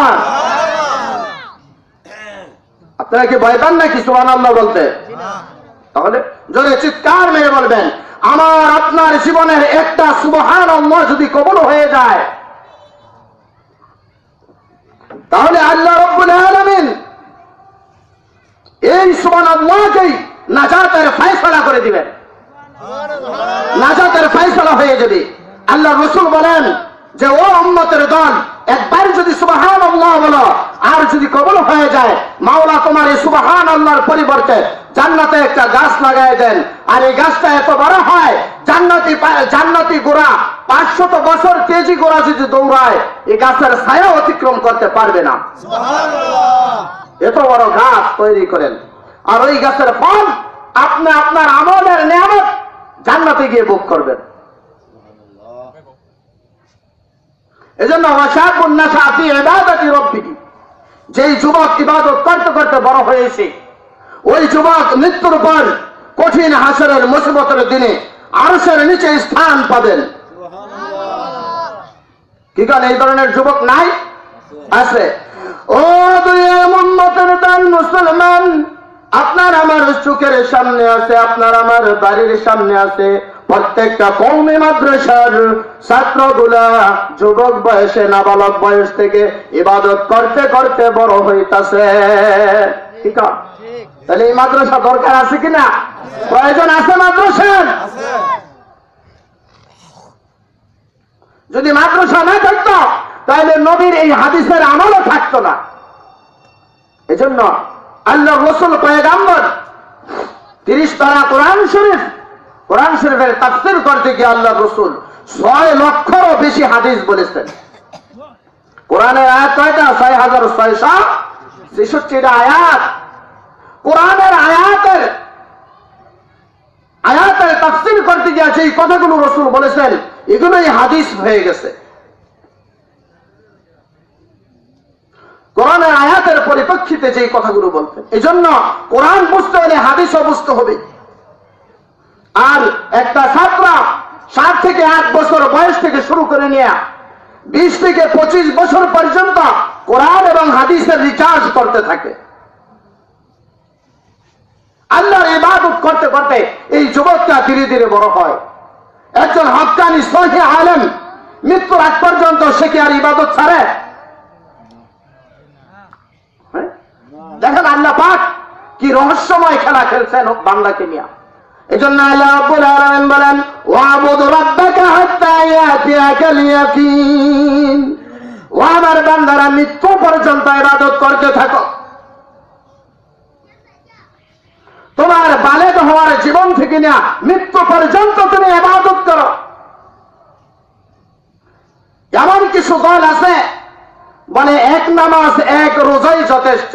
আপনারা কি ভয় পান নাকি সুবহানাল্লাহ বলতে? তাহলে জোরে চিৎকার মেরে বলবেন, আমার আপনার জীবনের একটা সুবহানাল্লাহ যদি কবুল হয়ে যায়, তাহলে আল্লাহ রাব্বুল আলামিন এই সুবহানাল্লাহকেই নাজাতের ফয়সালা করে দিবেন। নাজাতের ফয়সালা হয়ে যাবে। আল্লাহ রাসূল বলেন যে, ও উম্মতের দল, একবার যদি সুবহানাল্লাহ বলো আর যদি কবুল হয়ে যায়, মাওলা তোমার এই সুবহানাল্লাহর পরিবর্তে জান্নাতে একটা গাছ লাগায় দেন। আর এই গাছটা এত বড় হয়, জান্নাতি জান্নাতি গোড়া পাঁচশত বছর তেজি গোড়া যদি দৌড়ায়, এই গাছের ছায়া অতিক্রম করতে পারবে না। সুবহানাল্লাহ। এত বড় গাছ তৈরি করেন, আর ওই গাছের ফল আপনি আপনার আমলের নিয়ামত জান্নাতে গিয়ে ভোগ করবেন। এজন্য ওয়াশাবুন নাশা ফি ইবাদাতি রাব্বিহ, যেই যুবক ইবাদত করতে করতে বড় হয়েছে, ওই যুবক মৃত্যুর পর কঠিন হাসরের মুসিবতের দিনে আরশের নিচে স্থান পাবেন। কি কারণ এই ধরনের যুবক নাই? আছে। ও দুনিয়ার উম্মতের দল মুসলমান, আপনার আমার চোখের সামনে আছে, আপনার আমার বাড়ির সামনে আছে, প্রত্যেকটা কওমি মাদ্রাসার ছাত্রগুলা যুবক বয়সে, নাবালক বয়স থেকে ইবাদত করতে করতে বড় হইতাছে। ঠিক আছে? তাহলে এই মাদ্রাসা দরকার আছে কিনা? প্রয়োজন আছে মাদ্রাসার। যদি মাদ্রাসা না থাকতো, তাহলে নবীর এই হাদিসের আমলও থাকতো না। এজন্য আল্লাহ রাসূল পয়গম্বর তিরিশ পারা কোরআন শরীফ, কোরআন শরীফের তাফসীর করতে গিয়ে আল্লাহ রাসূল ছয় লক্ষেরও বেশি হাদিস বলেছেন। কোরআনের আয়াত কয়টা? ছয় হাজার ছয়শ ছেষট্টিটা আয়াত। কোরআনের আয়াতের করতে গিয়েছে এই কথাগুলো রাসূল বলেছেন, এগুলোই হাদিস হয়ে গেছে। কোরআনের আয়াতের পরিপ্রেক্ষিতে যে কথাগুলো বলতেন, এই জন্য কোরআন বুঝতে হলে হাদিসও বুঝতে হবে। আর একটা ছাত্র সাত থেকে আট বছর বয়স থেকে শুরু করে নিয়ে বিশ থেকে পঁচিশ বছর পর্যন্ত কোরআন এবং হাদিসের রিচার্জ করতে থাকে। আল্লাহর ইবাদত করতে করতে এই যুবকটা ধীরে ধীরে বড় হয়। একজন হক্কানি সহিহ আলেম মৃত্যুর আগ পর্যন্ত সে কি আর ইবাদত ছাড়ে? দেখেন আল্লাহ পাক কি রহস্যময় খেলা খেলছেন বান্দাকে নিয়ে। এজন্য আল্লাহ রাব্বুল আলামিন বলেন, ওয়াবুদ রাব্বাকা হাত্তা ইয়াতিয়াকাল ইয়াকিন। ও আমার বান্দারা, মৃত্যু পর্যন্ত ইবাদত করতে থাকো। তোমার বালেগ হওয়ার জীবন থেকে না মৃত্যু পর্যন্ত তুমি ইবাদত করো। এমন কিছু দল আছে মানে এক নামাজ এক রোজাই যথেষ্ট।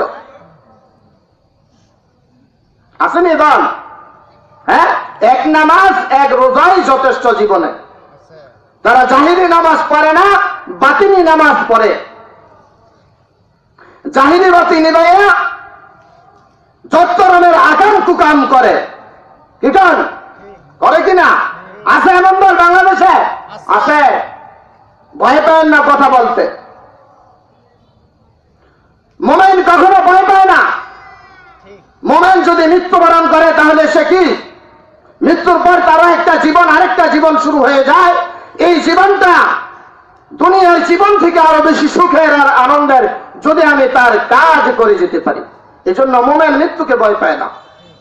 আসেনি দল? হ্যাঁ, এক নামাজ এক রোজাই যথেষ্ট জীবনে। তারা জাহিরি নামাজ পড়ে না, বাতিনি নামাজ পড়ে। জাহিরি বাতি নিবাইয়া যত ধরনের আকাম কুকাম করে, কি কারণ করে কিনা? আছে এমন দল বাংলাদেশে? আছে। ভয় পায় না কথা বলতে। মুমিন কখনো ভয় পায় না। মুমিন যদি মৃত্যুবরণ করে তাহলে সে কি মৃত্যুর পর তারও একটা জীবন, আরেকটা জীবন শুরু হয়ে যায়। এই জীবনটা দুনিয়ার জীবন থেকে আরো বেশি সুখের আর আনন্দের যদি আমি তার কাজ করে যেতে পারি। এই জন্য মুমিন মৃত্যুকে ভয় পায় না।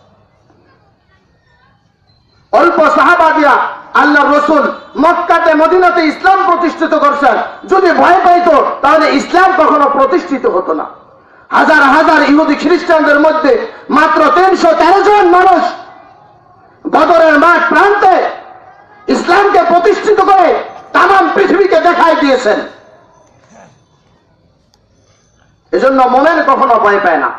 অল্প সাহাবা দিয়া আল্লাহ রসুল মক্কাতে মদিনাতে ইসলাম প্রতিষ্ঠিত করছেন। যদি ভয় পাইতো তাহলে ইসলাম কখনো প্রতিষ্ঠিত হতো না। হাজার হাজার ইহুদি খ্রিস্টানদের মধ্যে মাত্র তিনশো তেরো জন মানুষ বদরের মাঠ প্রান্তে ইসলামকে প্রতিষ্ঠিত করে তামাম পৃথিবীকে দেখায় দিয়েছেন। এজন্য মুমিন কখনো ভয় পায় না।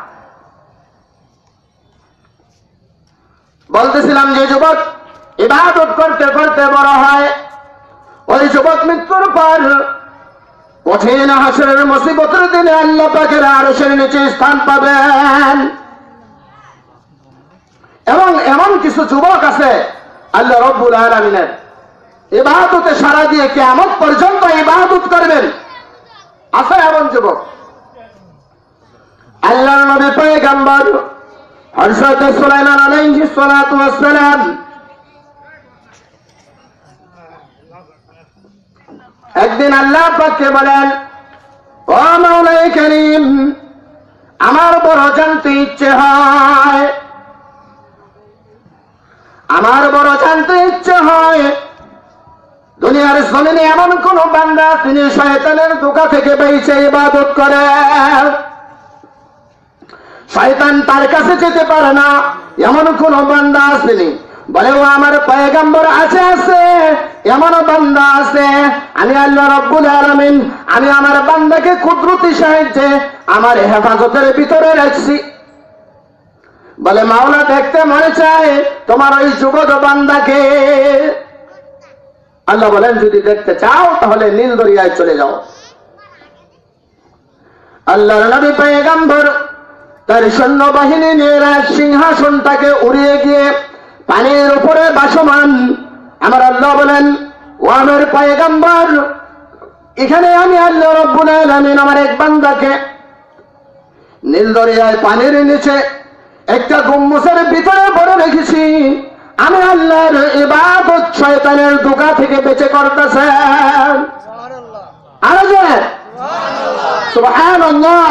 বলতেছিলাম যে যুবক ইবাদত করতে করতে বড় হয়, ওই যুবক মৃত্যুর পর কঠিন হাসরের মুসিবতের দিনে আল্লাহ পাকের আরশের নিচে স্থান পাবেন। এবং এমন কিছু যুবক আছে আল্লাহ রাব্বুল আলামিনের ইবাদতে সারা দিয়ে কিয়ামত পর্যন্ত ইবাদত করবেন। আছে এমন যুবক। আল্লাহর নবী পয়গম্বর হযরত সুলাইমান আলাইহিস সালাতু ওয়াস সালাম একদিন আল্লাহ পাককে বলেন, ও মাওলাই করিম, আমার বড় জানতে ইচ্ছে হয়, আমার বড় জানতে ইচ্ছে হয় দুনিয়ার জমিনে এমন কোন বান্দা তিনি শয়তানের ধোঁকা থেকে বেঁচে ইবাদত করে, শয়তান তার কাছে যেতে পারে না, এমন কোন বান্দা আসেনি? বলে, ও আমার পয়গম্বর আছে, আছে এমন বান্দা আছে। আমি আল্লাহ রাব্বুল আলামিন আমি আমার বান্দাকে কুদরতি সাহায্যে আমার হেফাজতের ভিতরে রাখছি। বলে, মাওলা দেখতে মনে চায় তোমার ওই যুবক বান্দাকে। আল্লাহ বলেন, যদি দেখতে চাও তাহলে নীল দরিয়ায় চলে যাও। আল্লাহর নবী পয়গম্বর তার সৈন্যবাহিনী নিয়ে সিংহাসনটাকে উড়িয়ে গিয়ে পানির উপরে ভাসমান। আমার আল্লাহ বলেন, ও আমার পয়গম্বর, এখানে আমি আল্লাহ রাব্বুল আলামিন আমার এক বান্দাকে নীল দরিয়ায় পানির নিচে একটা গম্বুজের ভিতরে ভরে রেখেছি। আমি আল্লাহর ইবাদত শয়তানের ধোঁকা থেকে বেঁচে করতেছে। আর যে সুবহানাল্লাহ।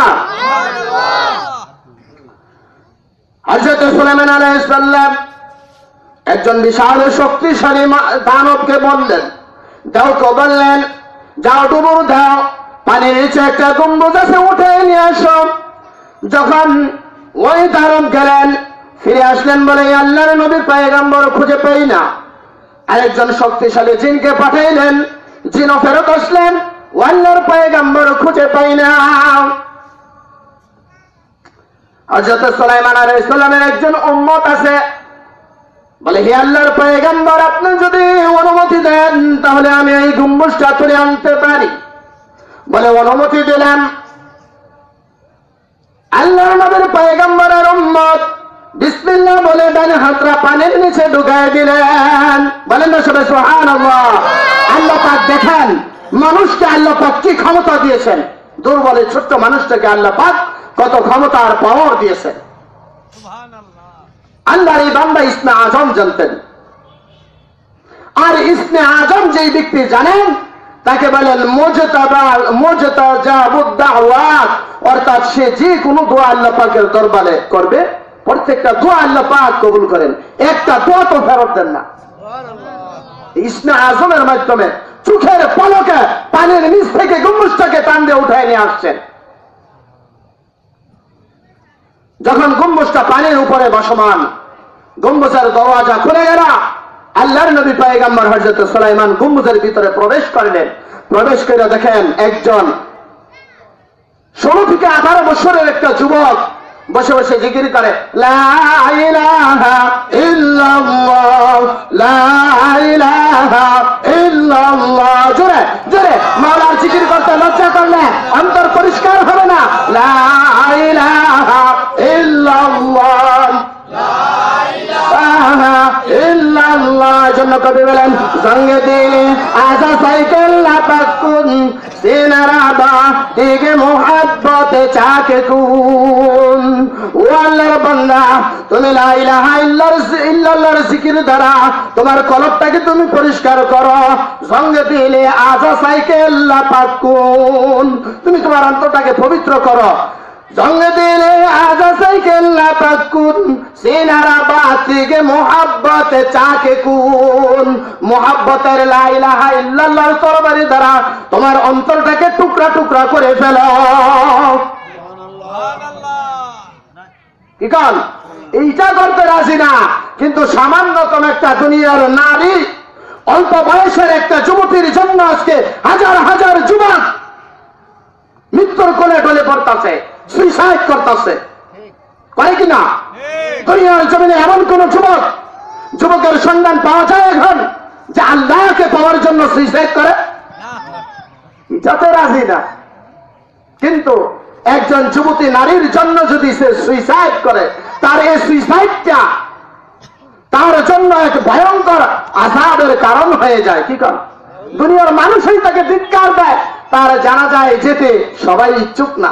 হযরত সুলাইমান আলাইহিস সালাম একজন বিশাল শক্তিশালী দানবকে বললেন, যাও কে বললেন, যাও ডুবুর দাও, পানির নিচে একটা গম্বুজ আছে, উঠে নিয়ে আসো। যখন ওই দানব গেলেন, ফিরে আসলেন, বলে, আল্লাহর নবী পয়গম্বর খুঁজে পাই না। আরেকজন শক্তিশালী জিনকে পাঠাইলেন, জিনও ফেরত আসলেন, ও আল্লাহর পয়গম্বর খুঁজে পাই না। হযরত সুলাইমান আলাইহিস সালামের একজন উম্মত আছে, বলে হে আল্লাহর পয়গম্বর, আপনি যদি অনুমতি দেন তাহলে আমি এই গম্বুজটা তুলে আনতে পারি। বলে অনুমতি দিলাম। আল্লাহর নবীর পয়গম্বরের উম্মত বিসমিল্লাহ বলে ডান হাতটা পানির নিচে ঢুকায় দিলেন। বলেন না সবাই সুবহানাল্লাহ। আল্লাহ পাক দেখেন মানুষকে আল্লাহ পাক কি ক্ষমতা দিয়েছেন, দুর্বল ছোট্ট মানুষটাকে আল্লাহ পাক কত ক্ষমতা আর পাওয়ার দিয়েছেন। আল্লাহর এই বান্দা ইসমে আজম জানতেন। আর ইসমে আজম যেই ব্যক্তি জানেন তাকে বলেন মুজতাবা মুজতাজাবুদ দাওয়াত, অর্থাৎ সে যে কোনো দোয়া আল্লাহ পাকের দরবারে করবে প্রত্যেকটা দোয়া আল্লাহ পাক কবুল করেন, একটা দোয়া তো ফেরত দেন না। ইসমে আজমের মাধ্যমে চোখের পলকে পানির নিচ থেকে গম্বুজটাকে টান দিয়ে উঠায় নিয়ে আসছেন। যখন গম্বুজটা পানির উপরে বসমান, গম্বুজের দরওয়াজা খুলে গেল। আল্লাহর নবী পয়গম্বর হযরত সুলাইমান গম্বুজের ভিতরে প্রবেশ করলেন। প্রবেশ করে দেখেন একজন ষোলো থেকে আঠারো বছরের একটা যুবক বসে বসে জিকির করে, লা ইলাহা ইল্লাল্লাহ, লা ইলাহা ইল্লাল্লাহ। জোরে জোরে মাওলার জিকির করতে লজ্জা করলে অন্তর পরিষ্কার হবে না। লা ইলাহা ইল্লাল্লাহ, জন্য কবি বলেন সঙ্গে দিলে আজা সাইকেল লাপাকুন সিনারাবা দিকে মোহাব্বতে চাকে কুন। ও আল্লাহর বান্দা, তুমি লা ইলাহা ইল্লাল্লাহর জিকির দ্বারা তোমার কলবটাকে তুমি পরিষ্কার করো। সঙ্গে দিলে আজা সাইকেল লাপাকুন, তুমি তোমার অন্তরটাকে পবিত্র করো। সঙ্গে দিলে আজা সাইকেল লাপাকুন সিনারা বাতিকে মোহাব্বতে চাকে কুন। মোহাব্বতের লা ইলাহা ইল্লাল্লাহর তরবারি দ্বারা তোমার অন্তরটাকে টুকরা টুকরা করে ফেলো। কি কাল এইটা করতে রাজি না, কিন্তু সামান্যতম একটা দুনিয়ার নারী অল্প বয়সের একটা যুবতীর জন্য আজকে হাজার হাজার যুবক মৃত্যুর কোলে ঢলে পড়তেছে, সুইসাইড করতেছে, করে কিনা? দুনিয়ার জমিনে এমন কোন যুবক যুবকের সন্ধান পাওয়া যায় এখন যে আল্লাহকে পাওয়ার জন্য সুইসাইড করে? যাতে রাজি না। কিন্তু একজন যুবতী নারীর জন্য যদি সে সুইসাইড করে, তার এই সুইসাইডটা তার জন্য এক ভয়ঙ্কর আযাবের কারণ হয়ে যায়। কি কারণ? দুনিয়ার মানুষই তাকে ধিক্কার দেয়, তার জানা যায় যেতে সবাই ইচ্ছুক না।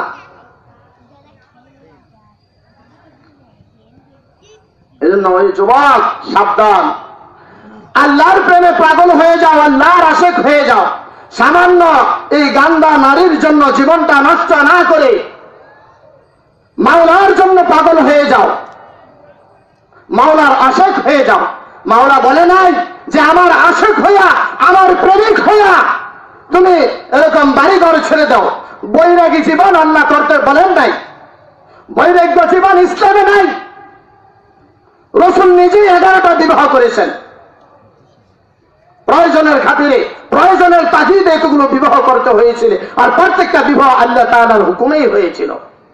এই জন্য ওই যুবক সাবধান, আল্লাহর প্রেমে পাগল হয়ে যাও, আল্লাহর আশেক হয়ে যাও। সামান্য এই গান্দা নারীর জন্য জীবনটা নষ্ট না করে মাওলার জন্য পাগল হয়ে যাও, মাওলার আশেক হয়ে যাও। মাওলা বলে নাই যে আমার আশেক হইয়া আমার প্রেমিক হইয়া তুমি এরকম বাড়ি ঘর ছেড়ে দাও। বৈরাগী জীবন আল্লাহ করতে বলেন নাই, বৈরাগ্য জীবন ইসলামে নাই। রাসূল নিজেই এগারোটা বিবাহ করেছেন, প্রয়োজনের খাতিরে প্রয়োজনের তাগিদে এতগুলো বিবাহ করতে হয়েছিল, আর প্রত্যেকটা বিবাহ আল্লাহ তাআলার হুকুমেই হয়েছিল।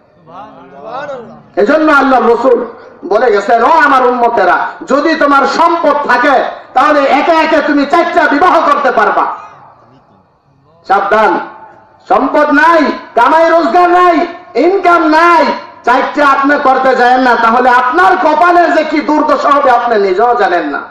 এজন্য আল্লাহ রাসূল বলে গেছেন, ও আমার উম্মতেরা, যদি তোমার সম্পদ থাকে তাহলে একে একে তুমি চারটা বিবাহ করতে পারবা। সাবধান, সম্পদ নাই, কামাই রোজগার নাই, ইনকাম নাই, চারটা আপনি করতে যাবেন না, তাহলে আপনার কপালে যে কি দুর্দশা হবে আপনি নিজেও জানেন না।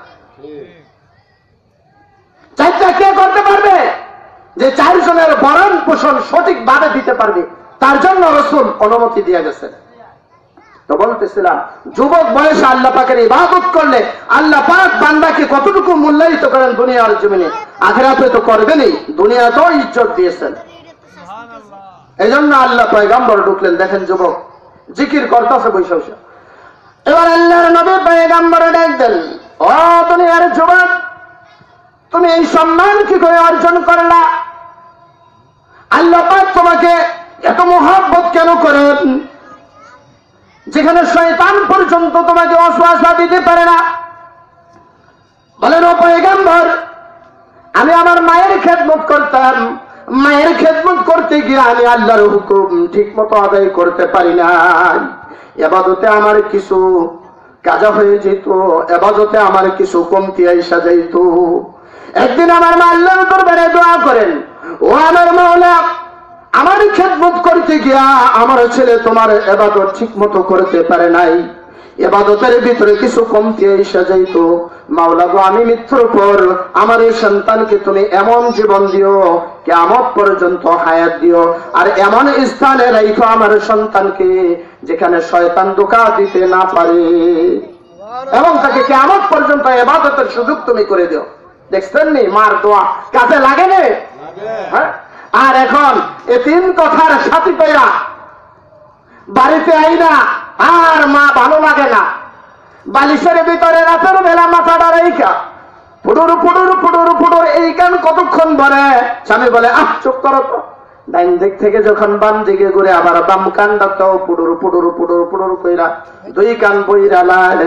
চারটা কে করতে পারবে? যে চারজনের ভরণ পোষণ সঠিকভাবে দিতে পারবে, তার জন্য রাসূল অনুমতি দিয়ে গেছেন। তো বলতেছিলাম, যুবক বয়সে আল্লাহ পাকের ইবাদত করলে আল্লাহ পাক বান্দাকে কতটুকু মূল্যায়িত করেন দুনিয়ার জমিনে, আখিরাতে তো করবেনই, দুনিয়াতেও ইজ্জত দিয়েছেন। এই জন্য আল্লাহ পয়গম্বর ঢুকলেন। দেখেন যুবক জিকির করতেছে বৈশা বৈশা। এবার আল্লাহর নবী পয়গম্বরে ডাক দেন, ও দুনিয়ার যুবক, তুমি এই সম্মান কি করে অর্জন করলা? আল্লাহ পাক তোমাকে এত মহব্বত কেন করেন, যেখানে শয়তান পর্যন্ত তোমাকে অশ্বাসা দিতে পারে না? বলেন, ও পয়গম্বর, আমি আমার মায়ের খেদমত করতাম, মায়ের খেদমত করতে গিয়ে আমি আল্লাহর হুকুম ঠিক মতো আদায় করতে পারি না। ইবাদতে আমার কিছু কাজা হয়ে যেত, ইবাদতে আমার কিছু কমতি আইসা যাইত। একদিন আমার মা আল্লাহর দরবারে দোয়া করেন, ও আমার মাওলা, আমার খেদমত করতে গিয়া আমার ছেলে তোমার ইবাদত ঠিক মতো করতে পারে নাই, ইবাদতের ভিতরে কিছু কমতি আইসা যাইত। মাওলা গো, আমি মৃত্যুর পর আমার এই সন্তানকে তুমি এমন জীবন দিও, কিয়ামত পর্যন্ত হায়াত দিও, আর এমন স্থানে রাখো আমার সন্তানকে যেখানে শয়তান ধোঁকা দিতে না পারে, এবং তাকে কিয়ামত পর্যন্ত ইবাদতের সুযোগ তুমি করে দিও। দেখছেন নি মার দোয়া কাজে লাগে না? হ্যাঁ। আর এখন এই তিন কথার সাথী পেয়া বাড়িতে আই না, আর মা ভালো লাগে না, বালিশের ভিতরে রাতের বেলা মাথাটা রেখা ফুডুর ফুডুর ফুডুর ফুডুর এই গান কতক্ষণ ধরে। স্বামী বলে, আহ চুপ করো তো। ডাইন দিক থেকে যখন বাম দিকে ঘুরে আবার বাম কানটাও পুডুর পুডুর পুডুর পুডুর কইরা দুই কান বইরা লালে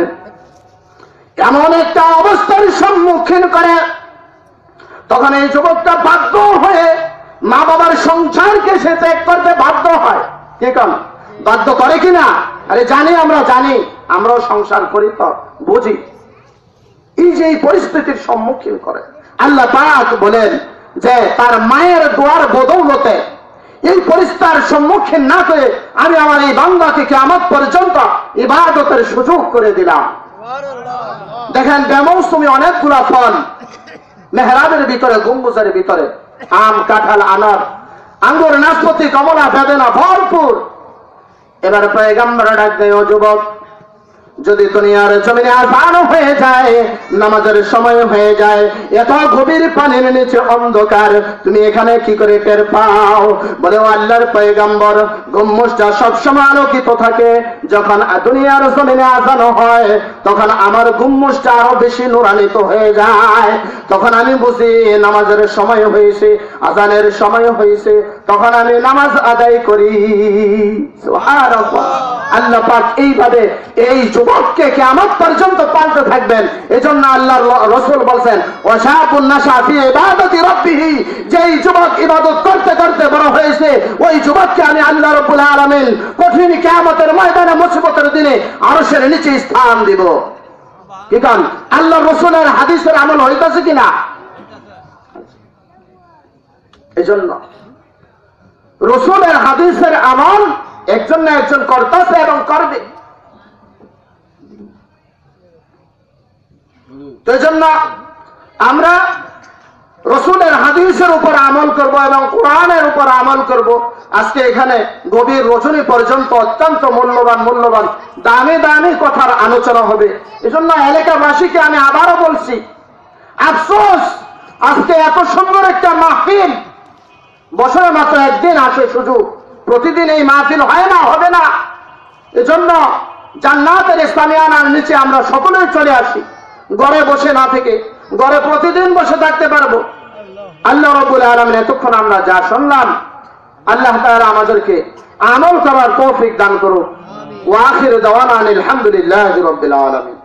এমন একটা অবস্থার সম্মুখীন করে, তখন এই যুবকটা বাধ্য হয়ে মা বাবার সংসারকে সে ত্যাগ করতে বাধ্য হয়। কি কাম বাধ্য করে কিনা? আরে জানি, আমরা জানি, আমরাও সংসার করি তো বুঝি। এই যে এই পরিস্থিতির সম্মুখীন করে, আল্লাহ পাক বলেন যে তার মায়ের দোয়ার বদৌলতে এই পরিস্থিতির সম্মুখীন না করে আমি আমার এই বান্দাকে কিয়ামত পর্যন্ত ইবাদতের সুযোগ করে দিলাম। দেখেন বেমৌসুমি অনেকগুলা ফল মেহরাবের ভিতরে, গম্বুজের ভিতরে আম, কাঁঠাল, আনার, আঙ্গুর, নাশপাতি, কমলা, বেদানা ভরপুর। এবার পয়গম্বর ডাক দেয়, ও যুবক, যদি দুনিয়ার জমিনে আযান হয়ে যায়, নামাজের সময় হয়ে যায়, এত গভীর পানির নিচে অন্ধকার, তুমি এখানে কি করে টের পাও? বলে, ও আল্লাহর পয়গম্বর, গুম্বুজটা সবসময় আলোকিত থাকে, যখন দুনিয়ার জমিনে আযান হয় তখন আমার গুম্বুজটা আরো বেশি নূরান্বিত হয়ে যায়, তখন আমি বুঝি নামাজের সময় হয়েছে, আযানের সময় হয়েছে, তখন আমি নামাজ আদায় করি। সুবহানাল্লাহ। আল্লাহ পাক এইভাবে এই যুবককে কিয়ামত পর্যন্ত পালতে থাকবেন। এজন্য আল্লাহর রাসূল বলেন, ওয়াশাবুন নাশা ফি ইবাদাতি রাব্বিহ, যেই যুবক ইবাদত করতে করতে বড় হয়েছে, ওই যুবককে আমি আল্লাহ রাব্বুল আলামিন কঠিন কিয়ামতের ময়দানে মুসিবতের দিনে আরশের নিচে স্থান দিব। কি কারণ? আল্লাহর রাসূলের হাদিসের আমল হইতাছে কিনা? এজন্য রাসূলের হাদিসের আমল একজন না একজন করতেছে এবং করবে। তো এই জন্য আমরা রাসূলের হাদিসের উপর আমল করব এবং কোরআনের উপর আমল করব। আজকে এখানে গভীর রজনী পর্যন্ত অত্যন্ত মূল্যবান মূল্যবান দামি দামি কথার আলোচনা হবে। এজন্য এলাকাবাসীকে আমি আবারও বলছি, আফসোস আজকে এত সুন্দর একটা মাহফিল বছরে মাত্র একদিন আসে সুযোগ, প্রতিদিন এই মাহফিল হয় না, হবে না। এজন্য জান্নাতের ইসলামিয়ানার নিচে আমরা সকলেই চলে আসি, ঘরে বসে না থেকে ঘরে প্রতিদিন বসে থাকতে পারবো। আল্লাহ রাব্বুল আলামিন এতক্ষণ আমরা যা শুনলাম, আল্লাহ তাআলা আমাদেরকে আমল করার তৌফিক দান করুন। ওয়া আখিরু দাওয়ানা আলহামদুলিল্লাহি রাব্বিল আলামিন।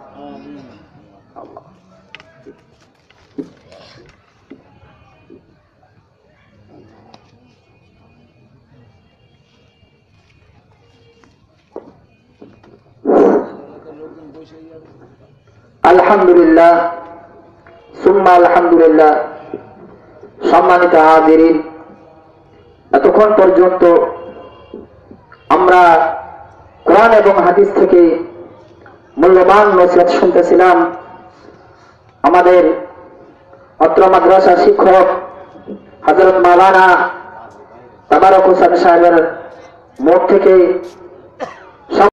আলহামদুলিল্লাহ সুম্মা আলহামদুলিল্লাহ। সম্মানিত হাজিরিন, এতক্ষণ পর্যন্ত আমরা কোরআন এবং হাদিস থেকে মূল্যবান নসিহত শুনতেছিলাম। আমাদের অত্র মাদ্রাসা শিক্ষক হযরত মাওলানা তাবারক হোসেন সাহেবের মুখ থেকে